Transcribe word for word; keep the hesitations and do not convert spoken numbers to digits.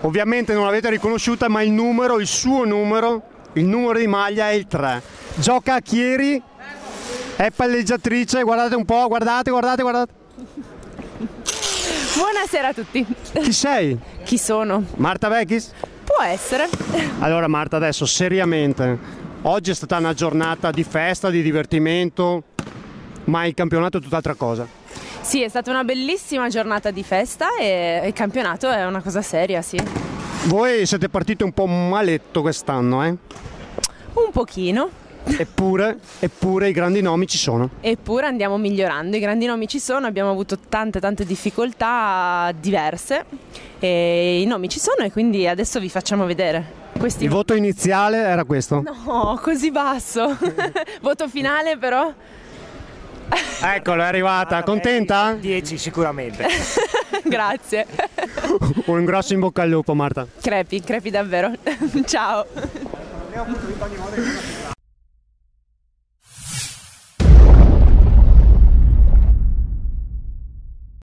Ovviamente non l'avete riconosciuta, ma il numero, il suo numero, il numero di maglia è il tre. Gioca a Chieri, è palleggiatrice, guardate un po', guardate, guardate, guardate. Buonasera a tutti. Chi sei? Chi sono? Marta Vecchis? Può essere. Allora Marta, adesso seriamente, oggi è stata una giornata di festa, di divertimento, ma il campionato è tutt'altra cosa. Sì, è stata una bellissima giornata di festa e il campionato è una cosa seria, sì. Voi siete partiti un po' maletto quest'anno, eh? Un pochino. Eppure, eppure i grandi nomi ci sono. Eppure andiamo migliorando, i grandi nomi ci sono, abbiamo avuto tante tante difficoltà diverse e i nomi ci sono e quindi adesso vi facciamo vedere. Questi... Il voto iniziale era questo? No, così basso. Voto finale però? Eccolo, è arrivata, contenta? dieci sicuramente. Grazie. Un grosso in bocca al lupo, Marta. Crepi, crepi davvero. Ciao.